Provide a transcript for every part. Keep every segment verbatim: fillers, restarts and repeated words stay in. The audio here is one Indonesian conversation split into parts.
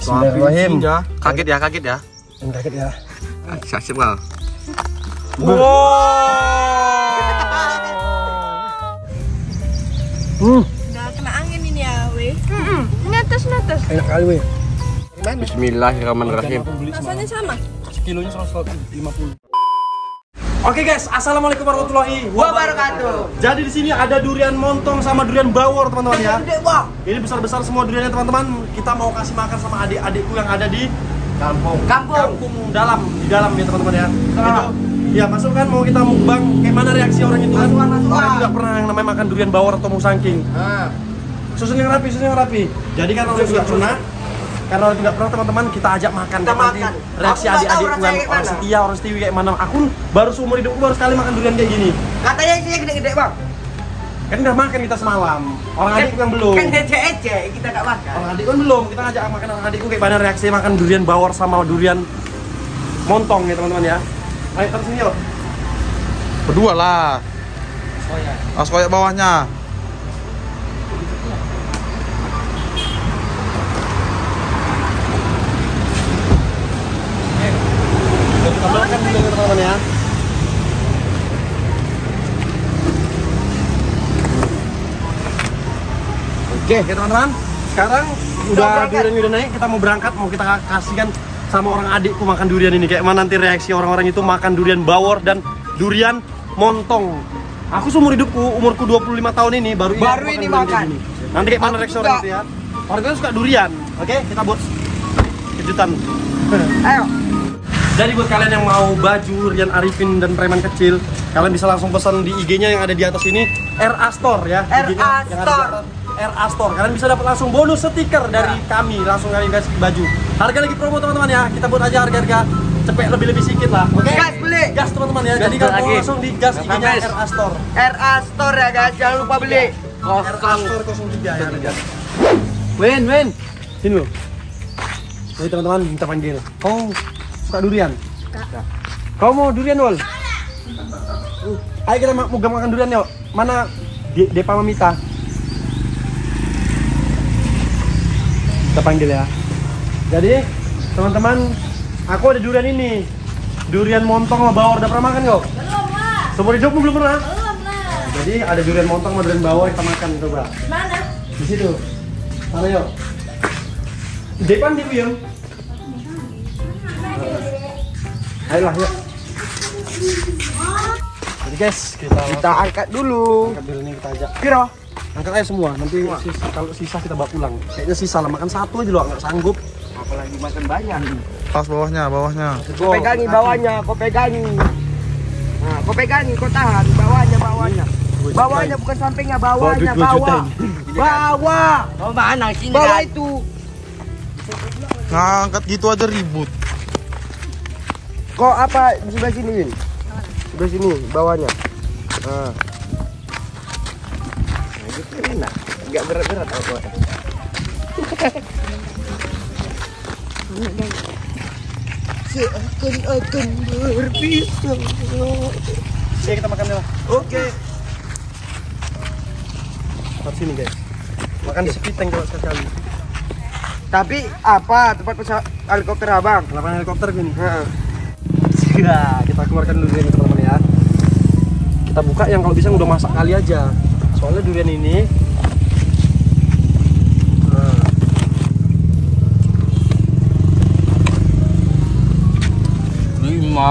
Bismillahirrahmanirrahim. Kaget ya, kaget ya. Kaget ya. Siap-siap kal. Wow. Hmm. Udah kena angin ini ya, weh. Heeh. Netes netes. Enak kali weh. Bismillahirrahmanirrahim. Rasanya sama. Kilonya seratus lima puluh. Oke guys, assalamualaikum warahmatullahi wabarakatuh. Jadi di sini ada durian montong sama durian bawor teman-teman ya. Ini besar-besar semua duriannya teman-teman. Kita mau kasih makan sama adik-adikku yang ada di kampung. Kampung. Kampung dalam, di dalam ya teman-teman ya. Itu ya masuk kan mau kita mukbang. Kayak mana reaksi orang itu kan? Masukan, masukan. Orang tidak pernah yang namanya makan durian bawor atau musangking. Nah. Susun yang rapi, susun yang rapi. Jadi kan orang tidak pernah. Karena orang tidak pernah teman-teman kita ajak makan. Kita nanti makan. reaksi Aku nggak tahu adik-adikku rasanya yang kayak orang mana. setia, orang setia kayak mana. Aku baru seumur hidupku baru sekali makan durian kayak gini. Katanya isinya gede-gede bang. Kan udah makan kita semalam. Orang adikku yang belum. Kan ece-ece kita gak makan. Orang adikku kan belum. Kita ngajak makan orang adikku kayak mana reaksi makan durian bawor sama durian montong ya teman-teman ya. Ayo terus sini yuk. Berdua lah. Oh ya. Awas koyak bawahnya. Kita makan dulu ya teman-teman ya. Oke, oke teman-teman. Sekarang udah durian udah naik, kita mau berangkat, mau kita kasihkan sama orang adikku makan durian ini. Kayak mana nanti reaksi orang-orang itu makan durian bawor dan durian montong. Aku seumur hidupku, umurku dua puluh lima tahun ini baru, Baru ini ini durian kayak makan. gini. Nanti kayak mana Aku reaksi juga. orang itu ya. Orang itu suka durian. Oke, kita buat kejutan. Ayo. Jadi buat kalian yang mau baju Rian Arifin dan preman kecil, kalian bisa langsung pesan di I G-nya yang ada di atas ini, R A Store ya. R A I G-nya yang ada di Store. atas, R A Store. Kalian bisa dapat langsung bonus stiker dari kami, langsung kalian kasih baju. Harga lagi promo teman-teman ya. Kita buat aja harga-harga cepet lebih-lebih sedikit lah. Oke. Gas beli. Gas teman-teman ya. Jadi kalian mau langsung di gas I G-nya R A Store. R A Store ya guys, jangan lupa beli. R A Store nol tiga ya. Win, win. Sini loh. Jadi teman-teman minta panggil. Oh, suka durian? Kau mau durian, Wol? Uh, ayo kita mau makan durian yuk. Mana De Depa Mamita? Kita panggil ya. Jadi, teman-teman, aku ada durian ini. Durian montong sama bawor. Udah pernah makan kau? Belum lah. Seumur hidupmu belum pernah? Belum lah. Jadi ada durian montong sama durian bawor kita makan, coba. Di mana? Di situ. Sana yuk. Depan di Wiyong. Ayolah yuk. Jadi guys, kita Kita angkat dulu. angkat dulu nih kita ajak. Piro? Angkat aja semua. Nanti sisa, kalau sisa kita bawa pulang. Kayaknya sisa lah, makan satu aja loh, nggak sanggup. Apalagi makan banyak. Awas bawahnya, bawahnya. Kau pegangi bawahnya, kau pegangi. Nah, kau pegangi, kau tahan bawahnya, bawahnya. Bawahnya bukan sampingnya, bawahnya, bawah. Bawah. Oh, mana sini? Bawah itu. Ngangkat gitu aja ribut. Kok apa di sebelah sini, Win? Sebelah sini, bawahnya. Nah. Nah, gitu enak. Enggak berat-berat apa. Seakan-akan berpisah. Oke, kita makan dulu. Oke. Tempat sini guys. Makan di Sepiteng kalau sekali. Tapi apa tempat pesawat helikopter abang? Lapangan helikopter gini. Heeh. Ya, kita keluarkan dulu durian teman-teman ya. Kita buka yang kalau bisa yang udah masak kali aja. Soalnya durian ini nah. Lima.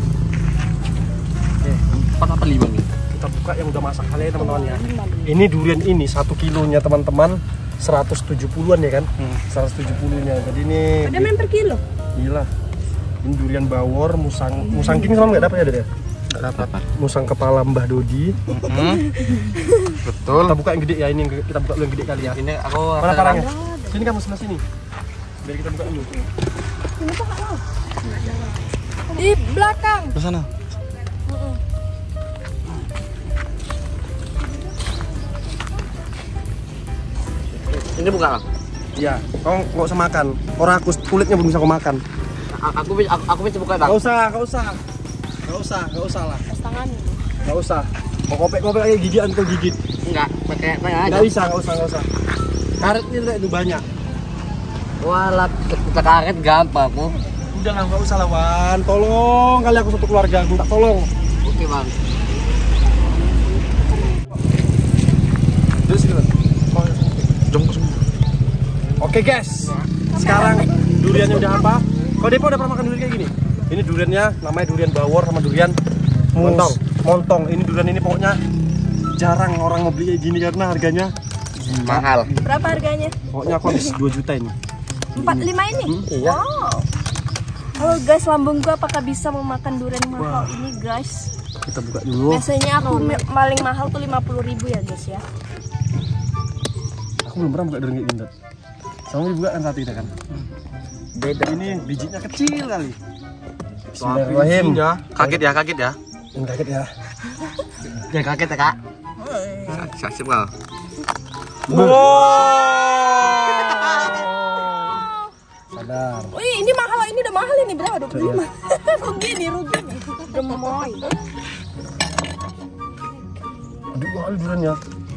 Oke, Empat apa lima nih? kita buka yang udah masak kali ya teman-teman ya. Ini durian ini satu kilonya teman-teman seratus tujuh puluhan ya kan? Hmm. seratus tujuh puluh-nya. Jadi ini Ada main per kilo. gila. Ini durian bawor, musang, musangking sama nggak dapat ya, Dede? Nggak dapat. Musang kepala Mbah Dodi. Hmm. Betul. Kita buka yang gede ya, ini yang kita buka dulu yang gede kali ya. Ini aku Mana parangnya? Sini kamu sebelah sini. Biar kita buka dulu. Di belakang. ke sana. Ini buka lah. Iya, kau nggak usah makan. Orang aku kulitnya belum bisa kau makan. Aku aku aku bisa buka bang. Gak usah, gak usah. Gak usah, gak usah lah. Es tangan. Gak usah. Mau kopek-kopek aja gigian kau gigit. Enggak, pakai apa ya? Gak bisa, gak usah, gak usah. Karetnya lihat itu banyak. Walah, kita karet gampang aku. Udah lah, nggak usah lawan. Tolong kali aku satu keluarga, minta tolong. Oke bang. Terus sini, oke guys, sekarang duriannya udah apa? Kau Depo udah pernah makan durian kayak gini? Ini duriannya namanya durian bawor sama durian montong. Montong. Ini durian ini pokoknya jarang orang mau beli kayak gini karena harganya Mahal. Berapa harganya? pokoknya aku habis dua juta ini. Empat lima ini? Hmm, iya. Wow. Halo guys, lambung gua apakah bisa memakan durian mahal ini guys? Kita buka dulu. Biasanya aku mi- paling mahal tuh lima puluh ribu ya guys ya. Aku belum pernah buka durian kayak gini. Sama dibuka kan saat kita kan. Beda. Ini bijinya kecil kali. Bismillahirrahmanirrahim. Kaget ya, kaget ya. Yang kaget ya. Ya kaget ya kak. Siap siap kak. Sadar. Wih, ini mahal, ini udah mahal ini berapa? dua puluh lima. Rugi nih, rugi nih. Gemoy. Aduh, mahal duriannya.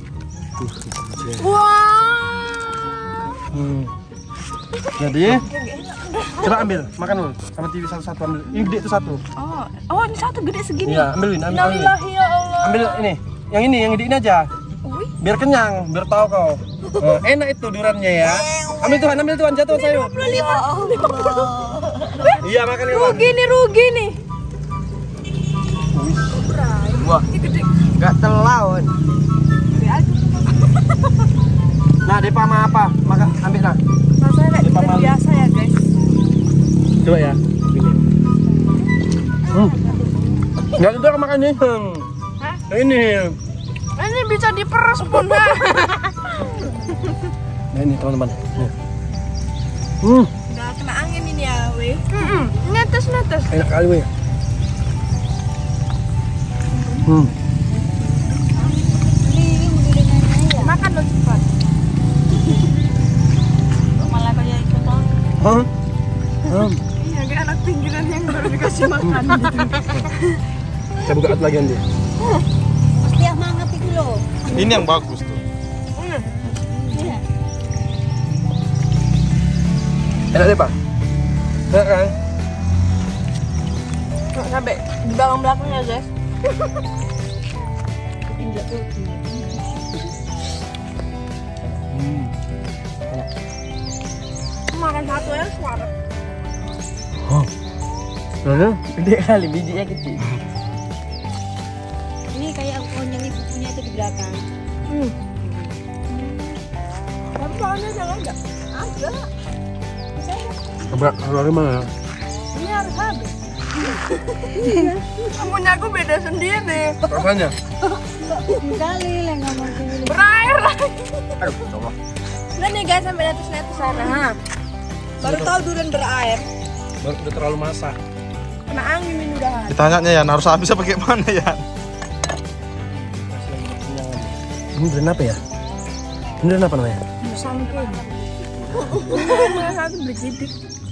Wah. Hmm. Jadi, coba ambil, makan dulu. Sama T V satu-satu ambil. Ini gede itu satu. Oh, oh ini satu gede segini. Iya, ambilin, ambil, ambil. Innalillahi ya Allah. Ambil ini, yang ini, yang gede ini aja. Wih, Biar kenyang, biar tahu kau. Nah, enak itu duriannya ya. Ambil Tuhan, ambil Tuhan, jatuh sayur. lima puluh lima. lima puluh. Iya, makan ini. Rugi nih, rugi nih. Wah, Ini gede. nggak terlawan. Nah, Depa sama apa? Maka ambil nah. Rasanya kayak Depa durian malu. biasa ya guys. Coba ya. Ini. Hmm. Enggak itu aku makan ini. Hmm. Hah? Ini. Ini bisa diperes pun. Nah, ini teman-teman. Nih. Hmm, Udah kena angin ini ya, weh. Netes, netes. enak kali weh. Hmm. Makan lo cepat. Malah kayak itu toh. Hah? Hmm. Iya, kayak anak pinggiran yang baru dikasih makan gitu. Saya buka lagi nanti. Dia mangap itu loh. Ini yang bagus tuh. Iya. Enak deh, Pak. Enak kan? Sampai di belakang-belakang ya, guys. Injak tuh. Makan satu ya, suara. Oh. Mana? Gede kali, bijinya kecil. Ini kayak konyang ibu punya itu di belakang. Hmm. Kamu soalnya jangan enggak? Ada. Bisa ya? Coba, harga mana? Ini harus habis. Punya aku beda sendiri. Rasanya? Kali yang nggak mau berair lagi. Ayo, coba. Udah nih guys, sampai netes-netes sana. Baru tahu durian berair. Baru udah terlalu masak. Kena angin ini udah. Ditanyanya ya, harus habis apa kayak mana ya? Ini durian apa ya? Ini durian apa namanya? Sangking. Punya satu beli sidik.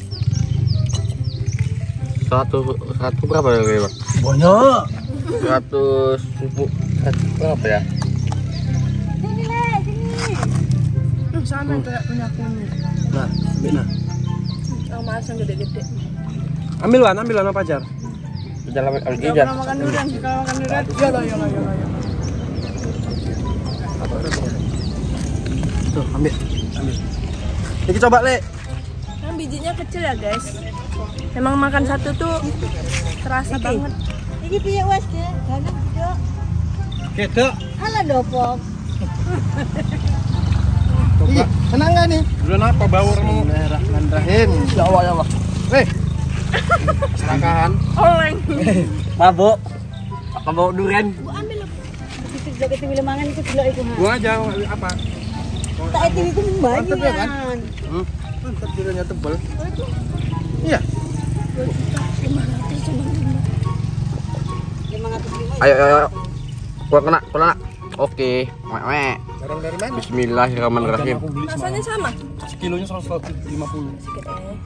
Satu satu berapa ya kayak Banyak. Seratus ribu. Satu berapa ya? Sini le, sini. Hmm, sana kayak punya kunyit. Nah, ambil nah. Yang mas yang gede-gede. Ambil Wan, ambil Wan apa Pajar? Jalan Gak algijan. pernah makan durian, kalau makan durian. Ya lah, ya lah, ya lah. Tuh, ambil. Ambil. Ini coba, Le. Kan bijinya kecil ya guys. Emang makan satu tuh terasa banget. Ini piye wes ya? Ganang video. Kedok. Ala dopok. Coba. Senang nggak nih? Durian apa bawarmu? Bismillahirrahmanirrahim. Ya Allah, ya Allah. Weh. Serakahan. Oleng. Mabuk. Apa bawa durian? Bu ambil lah. Pikir jaga tiwi lemangan itu dulu itu ha. Gua aja apa? Tak itu itu Mantep ya, kan? banyak. Hmm. Mantap duriannya tebal. Iya. lima ratus lima. Ayo ayo ayo. Gua kena, gua kena. Oke. Wewe. Barang dari mana? Bismillahirrahmanirrahim. Aku beli Rasanya sama. sekilonya seratus lima puluh. Sedikit eh.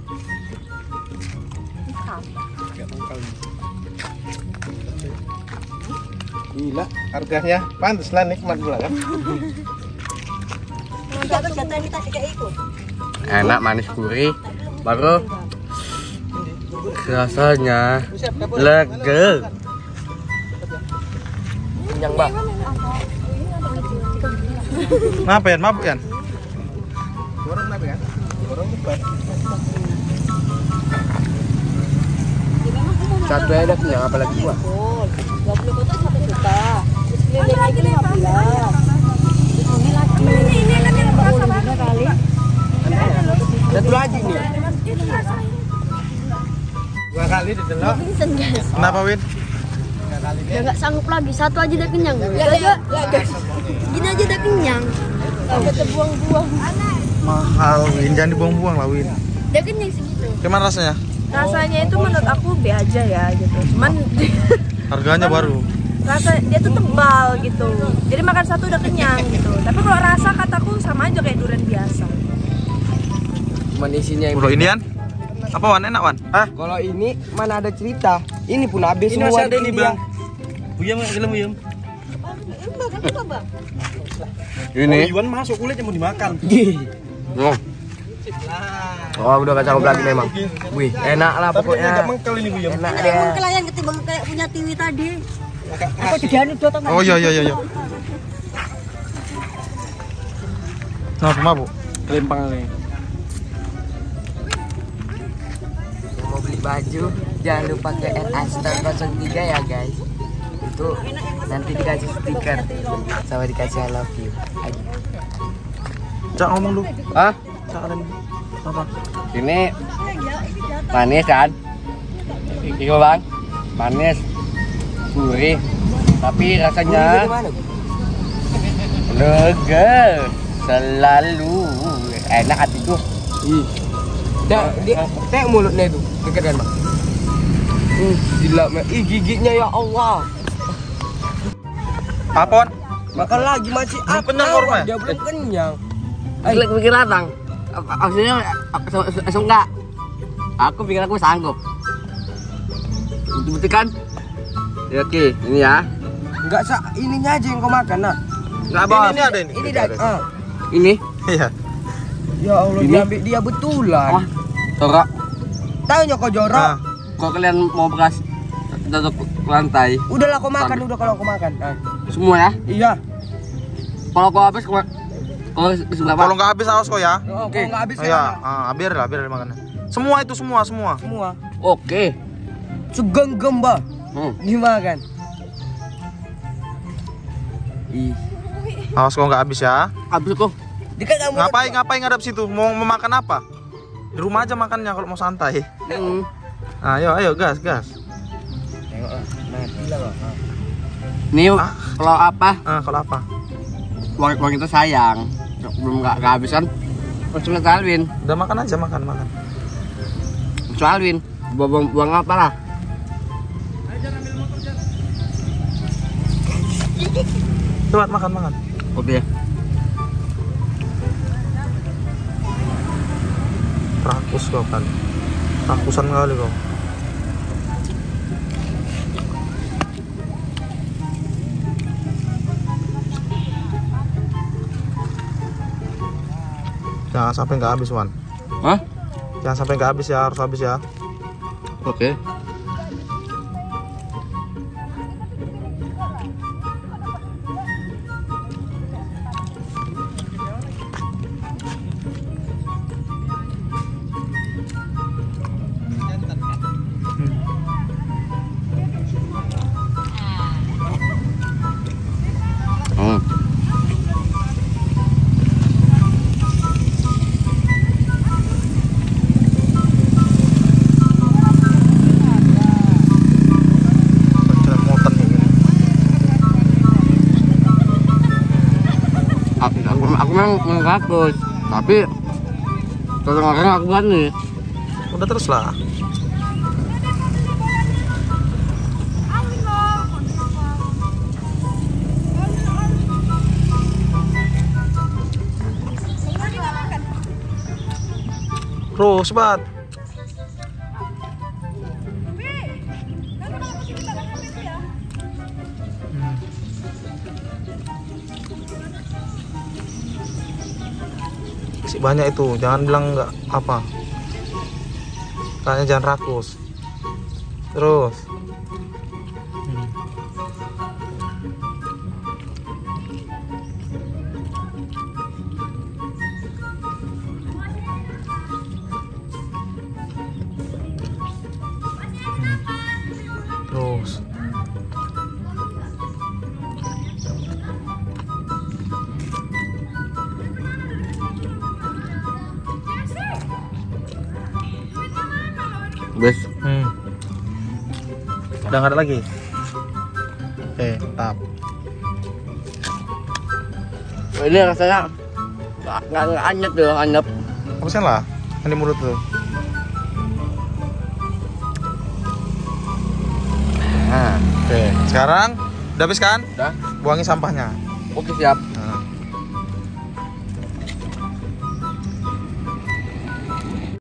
Gila, harganya pantas lah nikmat pula kan. Kita kata kita tadi kayak ikut. enak, manis, gurih. Baru rasanya lega. Kenyang bang. Ngapa Yan? Mabuk Yan? Satu ada kenyang apalagi gua. dua puluh kotak satu juta. Terus keliling lagi lima belas. Ini lagi. Ini ini lagi rasa banget Kali. Satu lagi nih. Dua kali didelok. Pingsan guys. Kenapa Win? Ya nggak sanggup lagi. Satu aja udah kenyang. Ya ya ya guys. Gini aja udah kenyang. Sampai terbuang-buang. Mahal Win, jangan dibuang-buang lah Win. Udah kenyang segitu. Gimana rasanya? rasanya itu menurut aku B aja ya gitu, cuman Harganya baru. rasa dia tuh tebal gitu, jadi makan satu udah kenyang gitu. Tapi kalau rasa kataku sama aja kayak durian biasa. Cuman isinya yang Kalau beda. ini Yan? Apa Wan? Enak Wan? Hah? Kalau ini mana ada cerita. Ini pun habis Ini semua. masih ada ini dia. bang. Buyam nggak gelem buyam? Ini. Oh, Iwan masuk kulitnya mau dimakan. Oh. Oh, udah kacang lagi memang. Wih, enak lah Tapi ini agak pokoknya. mengkel ini buyam. Enak Ada dia. yang kelayan ketimbang kayak punya Tiwi tadi. Aku jadi anu dotong. Oh iya iya iya. iya. Kenapa mabuk? Kelempang nih. Yang mau beli baju jangan lupa ke R A Star nol tiga ya guys. Itu nanti dikasih stiker sama dikasih I love you. Ayo. Cak ngomong lu. Hah? Cak ada nih. Apa? Ini manis kan? Iya bang, manis, gurih, tapi rasanya lega, selalu enak hatiku. Ih. Tek, dia, tek mulutnya itu, dekat kan bang? Hmm, gila, me. Ih giginya ya Allah. Apa Wan? Makan lagi masih Belum apa? kenyang, Orma? Dia belum kenyang. Aku pikir datang, maksudnya langsung enggak. Aku pikir aku sanggup. Bukti kan? Ya, oke, ini ya. Enggak sa, ininya aja yang kau makan nah. Enggak Ini, bos. ini ada ini. Ini dah. Ah. Ini. Iya. Ya Allah, Ini? dia ambil dia betulan. Wah, Tora. Taunya kau jorok. Nah, Kalau kalian mau bekas tutup lantai, Udahlah kau makan udah kalau kau makan. Ah. semua ya. Iya. Kalau kau habis, kau kau habis berapa? kalau nggak habis awas kok ya. Oh, Oke. kalau nggak habis Oh, ya. ya, ah, biar lah, biar makannya. Semua itu semua, semua. Semua. Oke. Segenggam bah. Hmm. Dimakan. Ih. Awas kok nggak habis ya. Habis kok. Dekat kamu. Ngapain ngapain ngadap situ? Mau, mau makan apa? Di rumah aja makannya kalau mau santai. Hmm. Ayo, ayo gas, gas. Tengoklah. Mati lah bah. Ah. Nih, Ah. kalau apa? Ah, kalau apa? Uang, uang itu sayang. Belum nggak nggak habisan. Langsung ke Alwin. Udah makan aja, makan, makan. Langsung Alwin. Buang, buang apa lah? Coba makan, makan. Oke. Rakus kau kan. Rakusan kali kau. Jangan sampai nggak habis Wan. Hah? Jangan sampai nggak habis ya, harus habis ya. Oke. Hmm. Moten ini. Aku, aku, aku memang mengakus, tapi kadang-kadang aku berani. Udah terus lah. Terus, bat. banyak itu. Jangan bilang nggak apa. Kayaknya jangan rakus. Terus. Hmm. Terus. Bes. Hmm. Udah nggak ada lagi. Oke, tap. Ini rasanya nggak nggak nggak anyep tuh, anyep. Apa sih lah? Yang di mulut tuh. Nah, Oke, sekarang udah habis kan? udah. Buangi sampahnya. Oke siap.